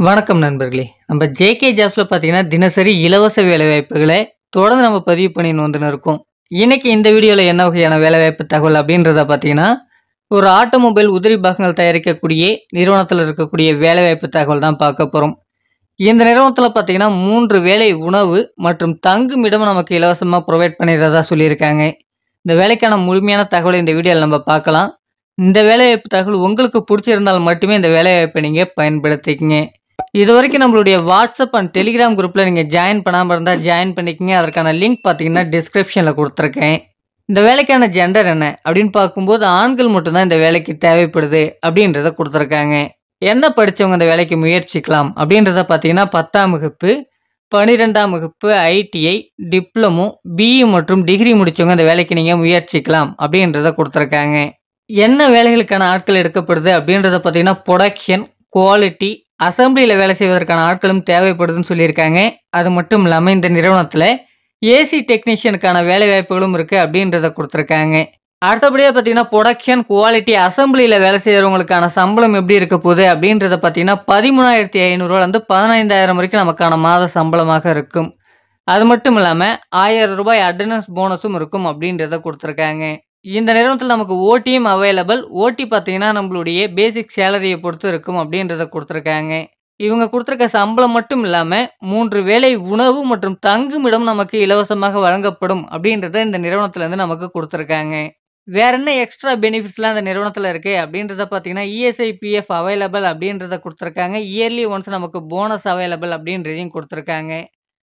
வணக்கம் நண்பர்களே. நம்ம ஜேகே ஜாப்ஸ்ல பார்த்தீங்கன்னா, தினசரி இலவச வேலைவாய்ப்புகள தொடர்ந்து நம்ம பதிவு பண்ணின்னு வந்துன்னு இருக்கோம். இன்னைக்கு இந்த வீடியோல என்ன வகையான வேலைவாய்ப்பு தகவல் அப்படின்றத பார்த்தீங்கன்னா, ஒரு ஆட்டோமொபைல் உதிரி பாகங்கள் தயாரிக்கக்கூடிய நிறுவனத்தில இருக்கக்கூடிய வேலைவாய்ப்பு தகவல் தான் பார்க்க போறோம். இந்த நிறுவனத்தில பார்த்தீங்கன்னா, 3 வேளை உணவு மற்றும் தங்குமிடம் நமக்கு இலவசமா புரொவைட் பண்ணிறதா சொல்லியிருக்காங்க. இந்த வேலைக்கான முழுமையான தகவல இந்த வீடியோல நம்ம பார்க்கலாம். இந்த வேலைவாய்ப்பு தகவல் உங்களுக்கு புடிச்சிருந்தால் மட்டுமே இந்த வேலைவாய்ப்பை நீங்க பயன்படுத்திக்கங்க. இதுவரைக்கும் நம்மளுடைய வாட்ஸ்அப் அண்ட் டெலிகிராம் குரூப்ல நீங்க ஜாயின் பண்ணாம இருந்தா ஜாயின் பண்ணிக்கங்க. அதற்கான லிங்க் பார்த்தீங்கன்னா, டிஸ்கிரிப்ஷன்ல குடுத்துருக்கேன். இந்த வேலைக்கான ஜெண்டர் என்ன அப்படின்னு பார்க்கும்போது, ஆண்கள் மட்டும் தான் இந்த வேலைக்கு தேவைப்படுது அப்படின்றத குடுத்துருக்காங்க. என்ன படிச்சவங்க இந்த வேலைக்கு முயற்சிக்கலாம் அப்படின்றத பார்த்தீங்கன்னா, 10ஆம் வகுப்பு, 12ஆம் வகுப்பு, ஐடிஐ, டிப்ளமோ, பிஇ மற்றும் டிகிரி முடிச்சவங்க இந்த வேலைக்கு நீங்க முயற்சிக்கலாம் அப்படின்றத குடுத்துருக்காங்க. என்ன வேலைகளுக்கான ஆட்கள் எடுக்கப்படுது அப்படின்றத பார்த்தீங்கன்னா, புரொடக்ஷன், குவாலிட்டி, அசெம்பிளில வேலை செய்வதற்கான ஆட்களும் தேவைப்படுதுன்னு சொல்லியிருக்காங்க. அது மட்டும் இல்லாம இந்த நிறுவனத்தில ஏசி டெக்னீஷியனுக்கான வேலைவாய்ப்புகளும் இருக்கு அப்படின்றத குடுத்துருக்காங்க. அடுத்தபடியா பார்த்தீங்கன்னா, புரொடக்ஷன், குவாலிட்டி, அசெம்பிளில வேலை செய்றவங்களுக்கான சம்பளம் எப்படி இருக்க போகுது அப்படின்றத பார்த்தீங்கன்னா, ரூ. 13,500 15,000 வரைக்கும் நமக்கான மாத சம்பளமாக இருக்கும். அது மட்டும் இல்லாம ரூ. 1000 அட்டெண்டன்ஸ் போனஸும் இருக்கும் அப்படின்றத குடுத்துருக்காங்க. இந்த நிறுவனத்தில நமக்கு ஓடியும் அவைலபிள். ஓடி பார்த்தீங்கன்னா, நம்மளுடைய பேசிக் சேலரிய பொறுத்து இருக்கும் அப்படின்றத குடுத்துருக்காங்க. இவங்க குடுத்துருக்க சம்பளம் மட்டும் இல்லாம 3 வேளை உணவு மற்றும் தங்குமிடம் நமக்கு இலவசமாக வழங்கப்படும் அப்படின்றத இந்த நிறுவனத்திலருந்து நமக்கு குடுத்துருக்காங்க. வேற என்ன எக்ஸ்ட்ரா பெனிஃபிட்ஸ்லாம் இந்த நிறுவனத்தில இருக்கு அப்படின்றத பார்த்தீங்கன்னா, இஎஸ்ஐ, பிஎஃப் அவைலபிள் அப்படின்றத குடுத்துருக்காங்க. இயர்லி ஒன்ஸ் நமக்கு போனஸ் அவைலபிள் அப்படின்றதையும் குடுத்துருக்காங்க.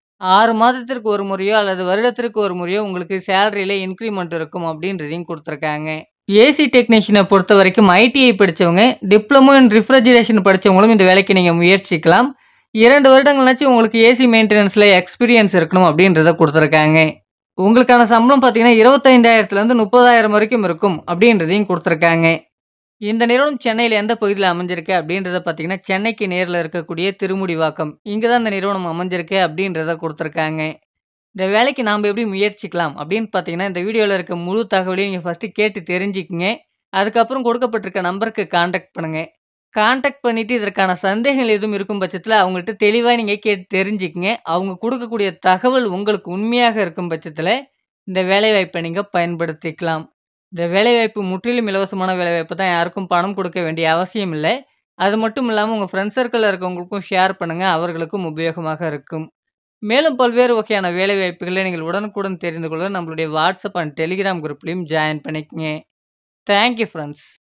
6 மாதத்திற்கு ஒரு முறையோ அல்லது வருடத்திற்கு ஒரு முறையோ உங்களுக்கு சேலரியில இன்கிரிமெண்ட் இருக்கும் அப்படின்றதையும் குடுத்துருக்காங்க. ஏசி டெக்னீஷியன பொறுத்தவரைக்கும் ஐடிஐ படிச்சவங்க, டிப்ளமோ இன் ரெஃப்ரிஜரேஷன் படிச்சவங்களும் இந்த வேலைக்கு நீங்க முயற்சிக்கலாம். 2 வருடங்களாச்சும் உங்களுக்கு ஏசி மெயின்டனன்ஸ்ல எக்ஸ்பீரியன்ஸ் இருக்கணும் அப்படின்றத குடுத்துருக்காங்க. உங்களுக்கான சம்பளம் பார்த்தீங்கன்னா, 25,000லேருந்து 30,000 வரைக்கும் இருக்கும் அப்படின்றதையும் குடுத்துருக்காங்க. இந்த நிறுவனம் சென்னையில எந்த பகுதியில அமைஞ்சிருக்கு அப்படின்றத பார்த்தீங்கன்னா, சென்னைக்கு நேர்ல இருக்கக்கூடிய திருமுடிவாக்கம். இங்க தான் இந்த நிறுவனம் அமைஞ்சிருக்கு அப்படின்றத குடுத்துருக்காங்க. இந்த வேலைக்கு நாம எப்படி முயற்சிக்கலாம் அப்படின்னு பார்த்தீங்கன்னா, இந்த வீடியோல இருக்க முழு தகவலையும் நீங்க ஃபர்ஸ்ட்டு கேட்டு தெரிஞ்சுக்கங்க. அதுக்கப்புறம் கொடுக்கப்பட்டிருக்க நம்பருக்கு கான்டாக்ட் பண்ணுங்க. கான்டாக்ட் பண்ணிட்டு இதற்கான சந்தேகங்கள் எதுவும் இருக்கும் பட்சத்தில அவங்கள்ட்ட தெளிவா நீங்க கேட்டு தெரிஞ்சுக்கங்க. அவங்க குடுக்கக்கூடிய தகவல் உங்களுக்கு உண்மையாக இருக்கும் பட்சத்தில, இந்த வேலைவாய்ப்பை நீங்க பயன்படுத்திக்கலாம். இந்த வேலைவாய்ப்பு முற்றிலும் இலவசமான வேலைவாய்ப்பு தான். யாருக்கும் பணம் கொடுக்க வேண்டிய அவசியம் இல்ல. அது மட்டும் இல்லாம உங்க ஃப்ரெண்ட்ஸ் சர்க்கிள்ல இருக்கவங்களுக்கும் ஷேர் பண்ணுங்க. அவர்களுக்கும் உபயோகமாக இருக்கும். மேலும் பல்வேறு வகையான வேலைவாய்ப்புகளை நீங்கள் உடனுக்குடன் தெரிந்து கொள்ள நம்மளுடைய வாட்ஸ்அப் அண்ட் டெலிகிராம் குரூப்லயும் ஜாயின் பண்ணிக்கங்க. Thank you friends.